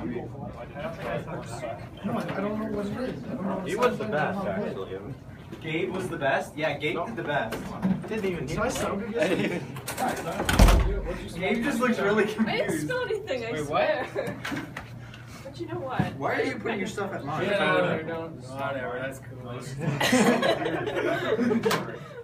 don't know what it is. He was the best, actually. Gabe was the best? Yeah, Gabe did the best. Didn't even hear. Gabe just looks really confused. I didn't spill anything, I swear. But you know what? Why are you putting your stuff at mine? Yeah, no, whatever, that's cool.